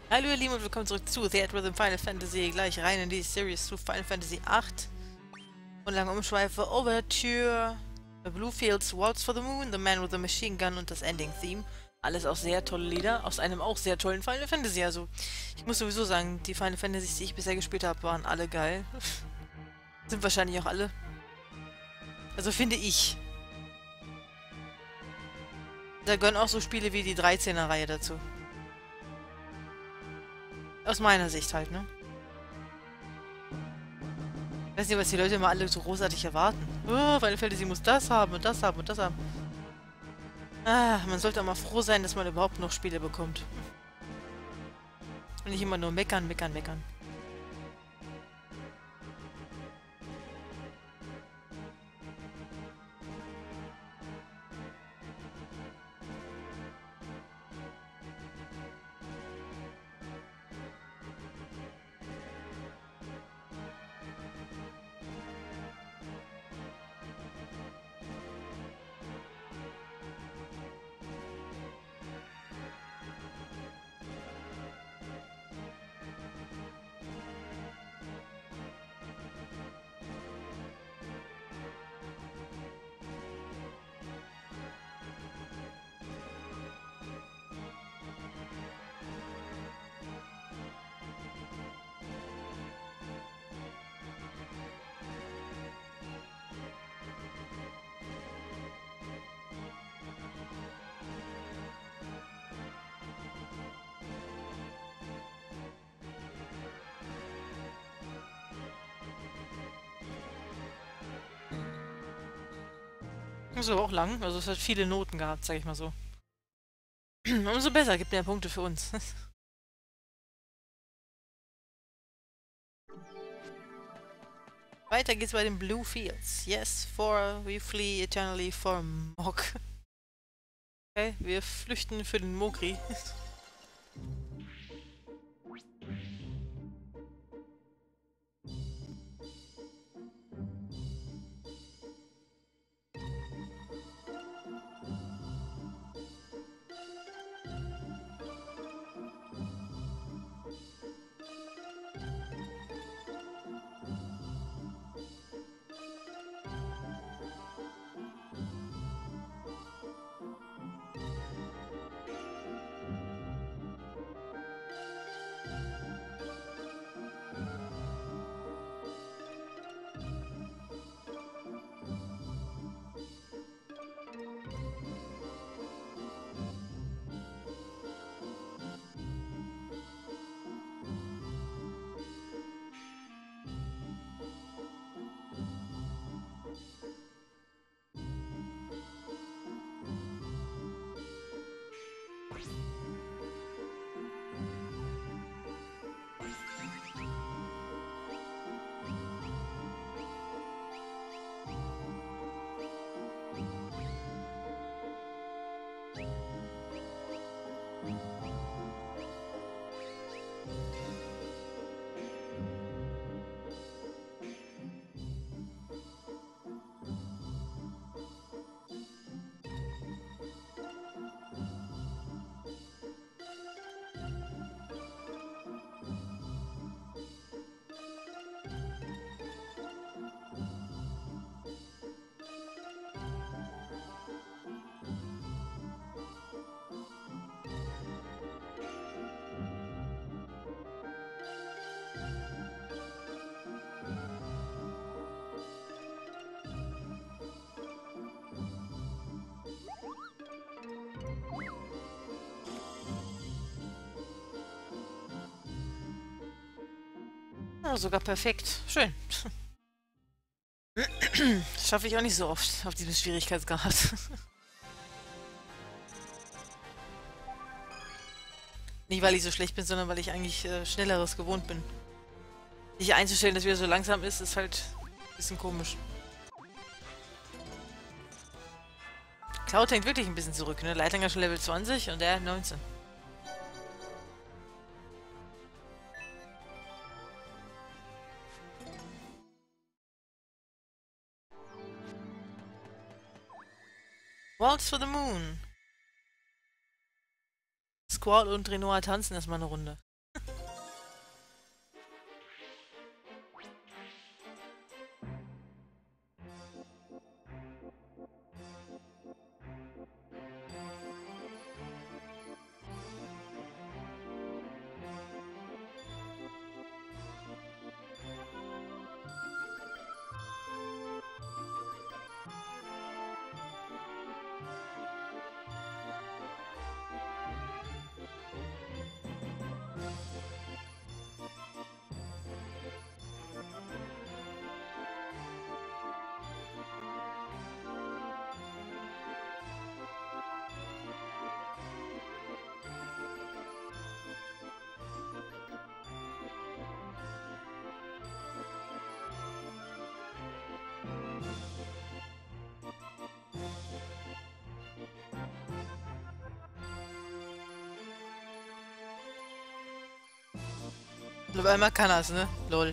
Hallo ihr Lieben und willkommen zurück zu The Rhythm Final Fantasy. Gleich rein in die Series zu Final Fantasy 8. Und lange Umschweife, Overture, The Bluefields, Waltz for the Moon, The Man with the Machine Gun und das Ending-Theme. Alles auch sehr tolle Lieder aus einem auch sehr tollen Final Fantasy. Also, ich muss sowieso sagen, die Final Fantasies, die ich bisher gespielt habe, waren alle geil. Sind wahrscheinlich auch alle. Also finde ich. Da gehören auch so Spiele wie die 13er-Reihe dazu. Aus meiner Sicht halt, ne? Ich weiß nicht, was die Leute immer alle so großartig erwarten. Oh, Final Fantasy muss das haben und das haben und das haben. Ah, man sollte auch mal froh sein, dass man überhaupt noch Spiele bekommt. Und nicht immer nur meckern, meckern, meckern. Das ist aber auch lang. Also es hat viele Noten gehabt, sag ich mal so. Umso besser, gibt mehr Punkte für uns. Weiter geht's bei den Blue Fields. Yes, for we flee eternally for Mog. Okay, wir flüchten für den Mogri. Ja, sogar perfekt. Schön. Das schaffe ich auch nicht so oft auf diesem Schwierigkeitsgrad. Nicht, weil ich so schlecht bin, sondern weil ich eigentlich Schnelleres gewohnt bin. Sich einzustellen, dass wieder so langsam ist, ist halt ein bisschen komisch. Cloud hängt wirklich ein bisschen zurück, ne? Leitlinger schon Level 20 und er 19. Waltz for the Moon. Squall und Renoir tanzen erstmal eine Runde. Und auf einmal kann er's, ne? Lol.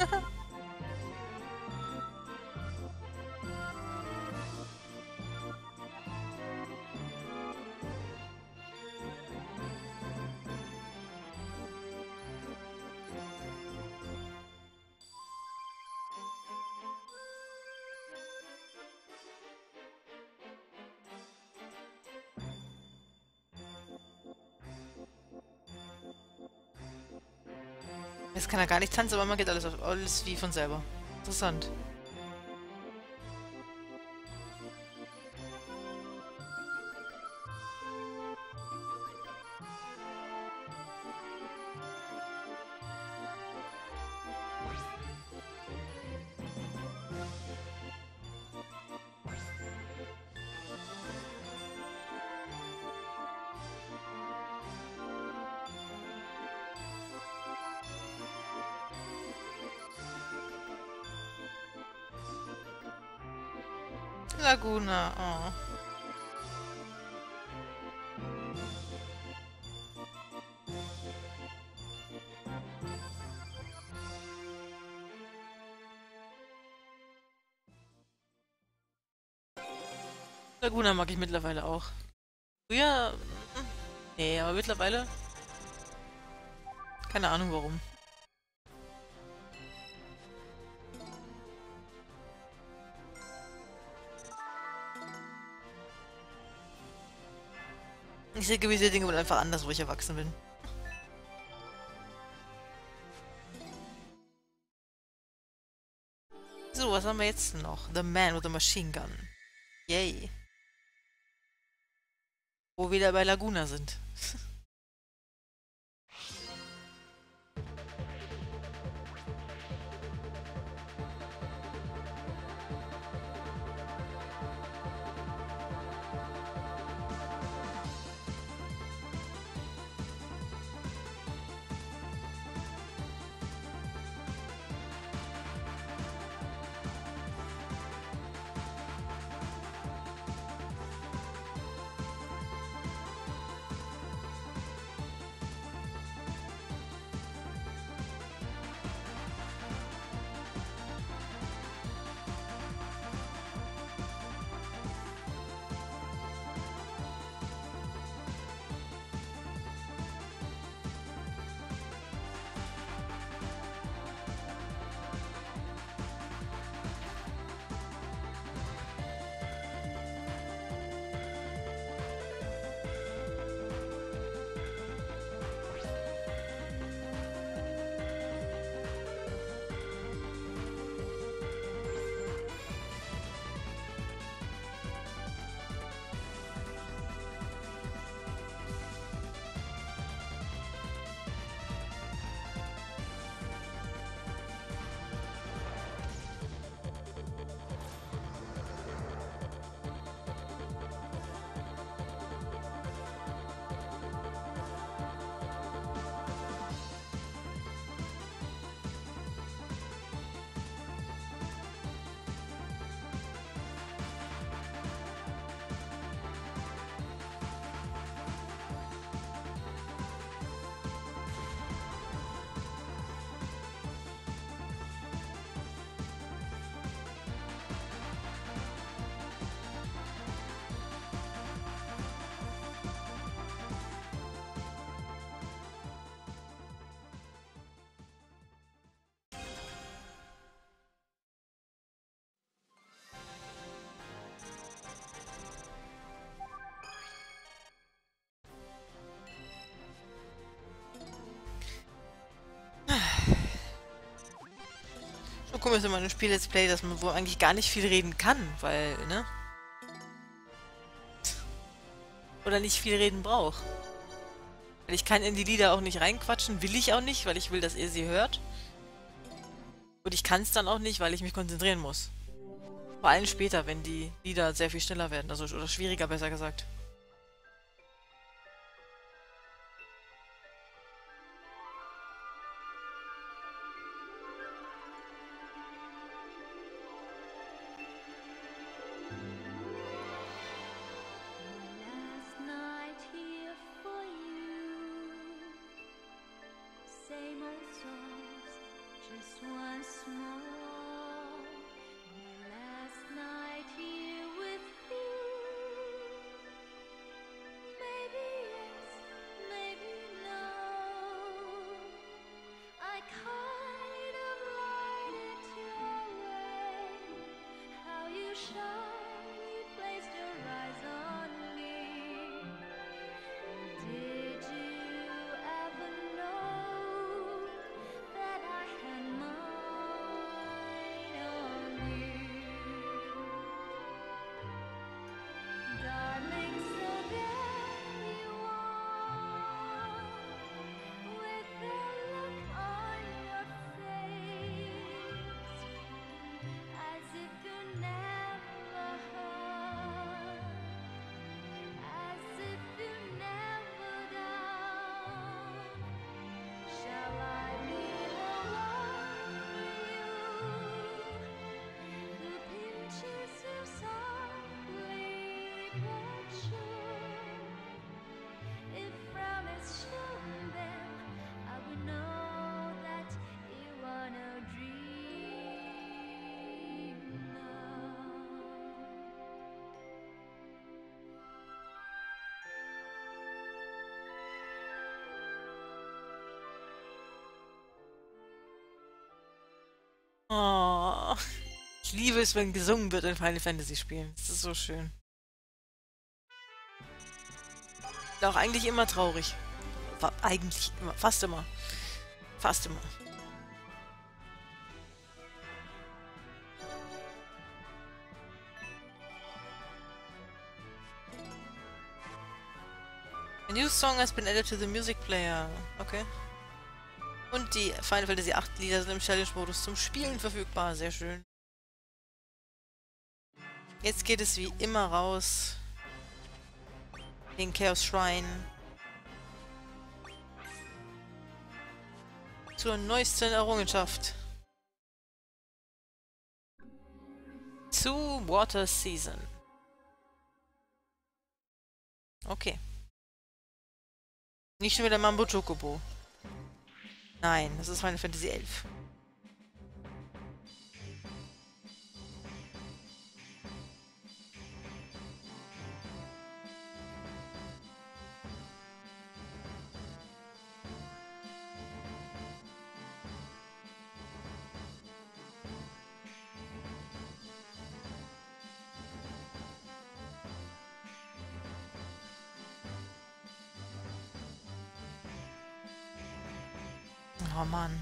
Jetzt kann er gar nicht tanzen, aber man geht alles wie von selber. Interessant. Laguna, oh. Laguna mag ich mittlerweile auch. Früher, nee, aber mittlerweile, keine Ahnung warum. Ich sehe gewisse Dinge wohl einfach anders, wo ich erwachsen bin. So, was haben wir jetzt noch? The Man with the Machine Gun. Yay. Wo wir wieder bei Laguna sind. So komisch ist immer ein Spiel-Let's Play, dass man wohl eigentlich gar nicht viel reden kann, weil, ne? Oder nicht viel reden braucht. Weil ich kann in die Lieder auch nicht reinquatschen, will ich auch nicht, weil ich will, dass ihr sie hört. Und ich kann es dann auch nicht, weil ich mich konzentrieren muss. Vor allem später, wenn die Lieder sehr viel schneller werden, also oder schwieriger, besser gesagt. Same old song. Just once more, my last night here with you. Maybe yes, maybe no. I kind of lied it your way. How you shyly placed your eyes on me. Did you ever know that I had mine on you? Darling, so there you are, with the look on your face, as if you never heard, as if you never done. Shall I be the one for you, who pinches you softly but sure? If from its shown them, I would know that you are no Oh, ich liebe es, wenn gesungen wird in Final Fantasy Spielen. Das ist so schön. Ist auch eigentlich immer traurig. Eigentlich immer, fast immer. Fast immer. A new song has been added to the music player. Okay. Und die Final Fantasy 8 Lieder sind im Challenge-Modus zum Spielen verfügbar. Sehr schön. Jetzt geht es wie immer raus. Den Chaos Shrine. Zur neuesten Errungenschaft. Zu Water Season. Okay. Nicht schon wieder Mambo Chocobo. Nein, das ist Final Fantasy 11. Oh Mann.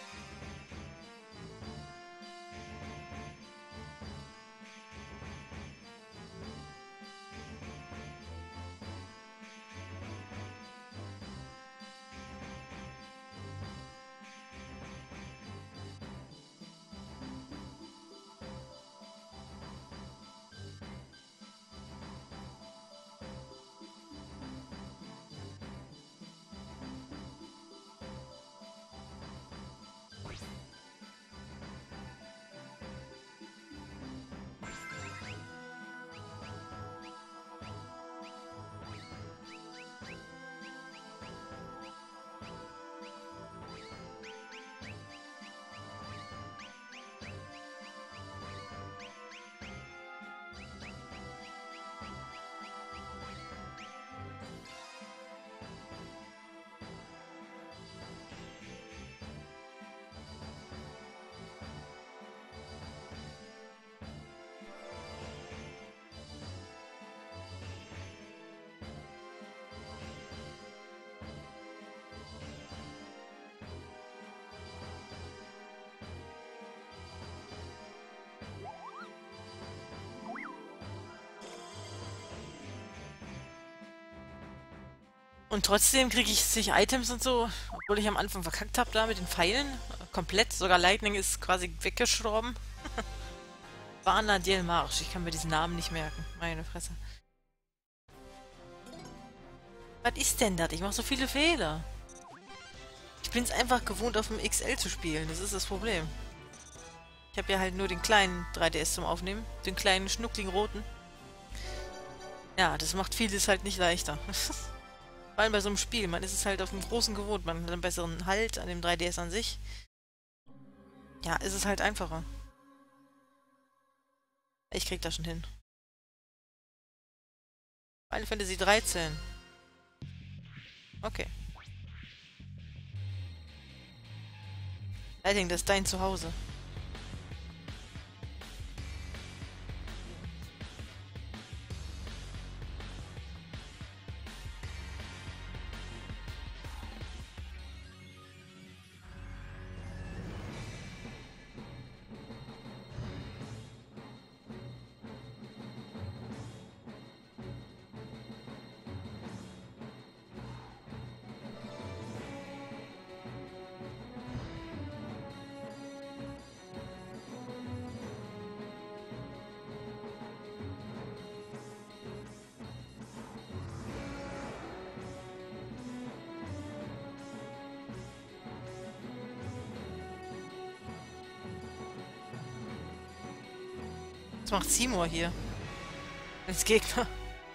Und trotzdem kriege ich sich Items und so, obwohl ich am Anfang verkackt habe da mit den Pfeilen. Komplett, sogar Lightning ist quasi weggestorben. Vana Diel Marsch, ich kann mir diesen Namen nicht merken. Meine Fresse. Was ist denn das? Ich mache so viele Fehler. Ich bin es einfach gewohnt, auf dem XL zu spielen. Das ist das Problem. Ich habe ja halt nur den kleinen 3DS zum Aufnehmen. Den kleinen, schnuckligen roten. Ja, das macht vieles halt nicht leichter. Vor allem bei so einem Spiel. Man ist es halt auf dem Großen gewohnt. Man hat einen besseren Halt an dem 3DS an sich. Ja, ist es halt einfacher. Ich krieg das schon hin. Final Fantasy 13. Okay. Lighting, das ist dein Zuhause. Was macht Seymour hier? Als Gegner.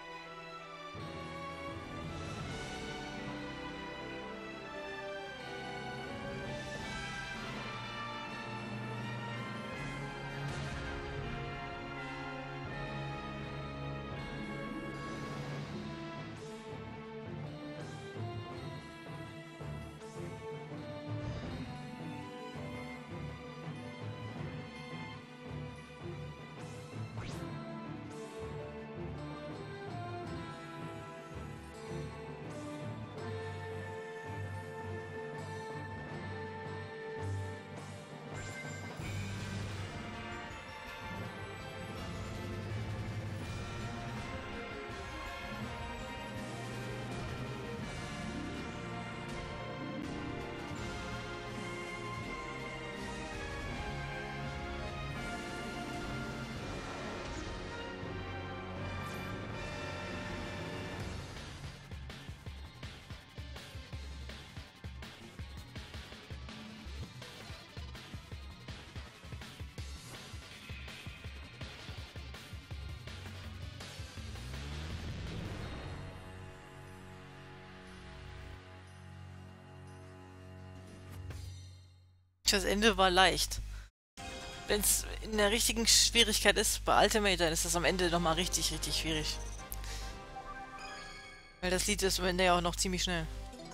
Das Ende war leicht. Wenn es in der richtigen Schwierigkeit ist, bei Ultimate, dann ist das am Ende nochmal richtig, richtig schwierig. Weil das Lied ist am Ende ja auch noch ziemlich schnell.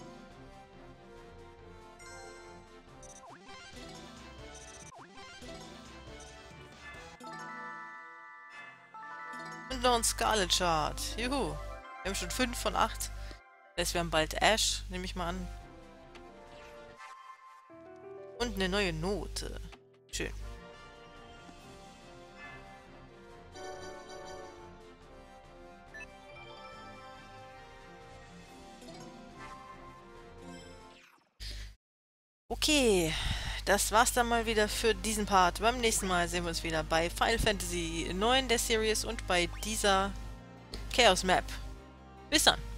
Und noch ein Scarlet Chart. Juhu. Wir haben schon 5 von 8. Das heißt, wir haben bald Ash, nehme ich mal an. Und eine neue Note. Schön. Okay, das war's dann mal wieder für diesen Part. Beim nächsten Mal sehen wir uns wieder bei Final Fantasy 9 der Series und bei dieser Chaos Map. Bis dann!